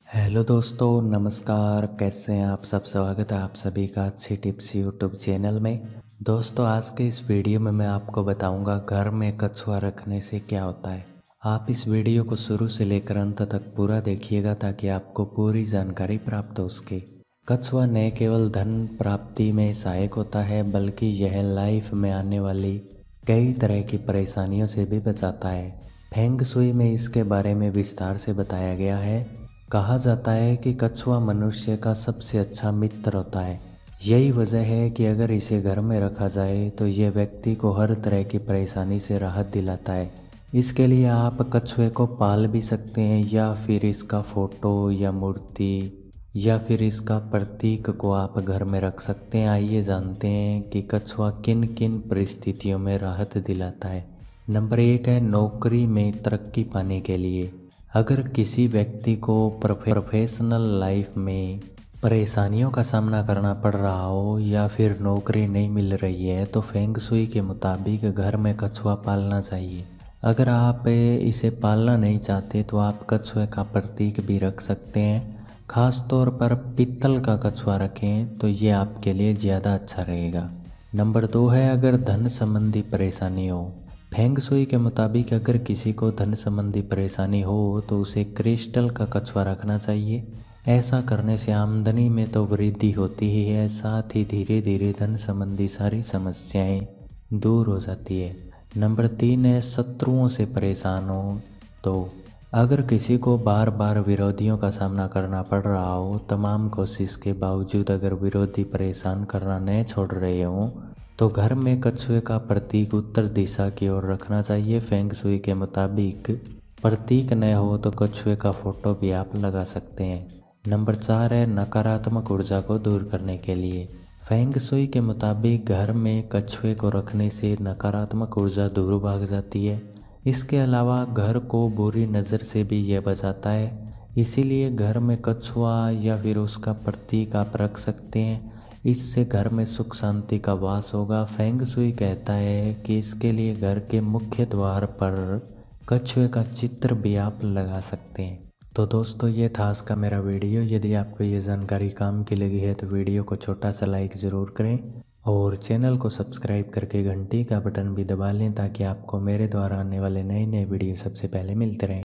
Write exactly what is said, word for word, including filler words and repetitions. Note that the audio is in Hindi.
हेलो दोस्तों, नमस्कार। कैसे हैं आप सब? स्वागत है आप सभी का अच्छी टिप्स यूट्यूब चैनल में। दोस्तों, आज के इस वीडियो में मैं आपको बताऊंगा घर में कछुआ रखने से क्या होता है। आप इस वीडियो को शुरू से लेकर अंत तक पूरा देखिएगा ताकि आपको पूरी जानकारी प्राप्त हो सके। कछुआ न केवल धन प्राप्ति में सहायक होता है बल्कि यह लाइफ में आने वाली कई तरह की परेशानियों से भी बचाता है। फेंग शुई में इसके बारे में विस्तार से बताया गया है। कहा जाता है कि कछुआ मनुष्य का सबसे अच्छा मित्र होता है। यही वजह है कि अगर इसे घर में रखा जाए तो ये व्यक्ति को हर तरह की परेशानी से राहत दिलाता है। इसके लिए आप कछुए को पाल भी सकते हैं या फिर इसका फोटो या मूर्ति या फिर इसका प्रतीक को आप घर में रख सकते हैं। आइए जानते हैं कि कछुआ किन किन परिस्थितियों में राहत दिलाता है। नंबर एक है नौकरी में तरक्की पाने के लिए। अगर किसी व्यक्ति को प्रोफेशनल लाइफ में परेशानियों का सामना करना पड़ रहा हो या फिर नौकरी नहीं मिल रही है तो फेंग शुई के मुताबिक घर में कछुआ पालना चाहिए। अगर आप इसे पालना नहीं चाहते तो आप कछुए का प्रतीक भी रख सकते हैं। खास तौर पर पीतल का कछुआ रखें तो ये आपके लिए ज़्यादा अच्छा रहेगा। नंबर दो है अगर धन संबंधी परेशानी हो। फेंग शुई के मुताबिक अगर किसी को धन संबंधी परेशानी हो तो उसे क्रिस्टल का कछुआ रखना चाहिए। ऐसा करने से आमदनी में तो वृद्धि होती ही है, साथ ही धीरे धीरे धन संबंधी सारी समस्याएं दूर हो जाती है। नंबर तीन है शत्रुओं से परेशान हो तो अगर किसी को बार बार विरोधियों का सामना करना पड़ रहा हो, तमाम कोशिश के बावजूद अगर विरोधी परेशान करना न छोड़ रहे हों तो घर में कछुए का प्रतीक उत्तर दिशा की ओर रखना चाहिए। फेंग शुई के मुताबिक प्रतीक न हो तो कछुए का फोटो भी आप लगा सकते हैं। नंबर चार है नकारात्मक ऊर्जा को दूर करने के लिए। फेंग शुई के मुताबिक घर में कछुए को रखने से नकारात्मक ऊर्जा दूर भाग जाती है। इसके अलावा घर को बुरी नज़र से भी यह बचाता है। इसीलिए घर में कछुआ या फिर उसका प्रतीक आप रख सकते हैं। इससे घर में सुख शांति का वास होगा। फेंग शुई कहता है कि इसके लिए घर के मुख्य द्वार पर कछुए का चित्र भी आप लगा सकते हैं। तो दोस्तों, ये था आज का मेरा वीडियो। यदि आपको ये जानकारी काम की लगी है तो वीडियो को छोटा सा लाइक ज़रूर करें और चैनल को सब्सक्राइब करके घंटी का बटन भी दबा लें ताकि आपको मेरे द्वारा आने वाले नए नए वीडियो सबसे पहले मिलते रहें।